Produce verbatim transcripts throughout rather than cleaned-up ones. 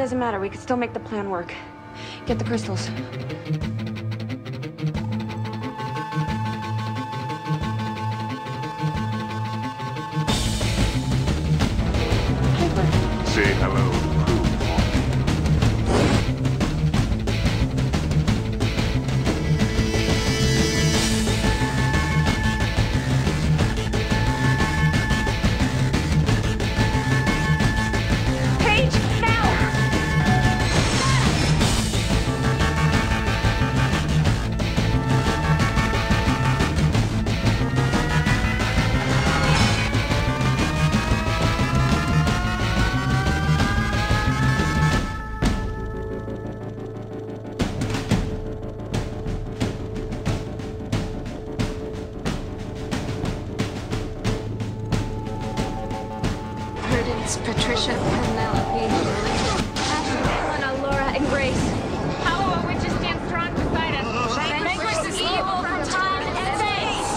doesn't matter. We could still make the plan work. Get the crystals. Say hello, crew. Paige, now! Prudence, Patricia, Penelope, Ashley, Helena, Laura, and Grace. How will our witches stand strong beside us? Vanquish this evil from time and space!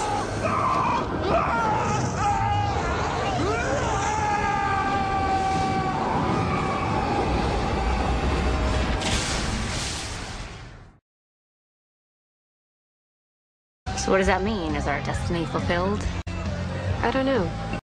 So what does that mean? Is our destiny fulfilled? I don't know.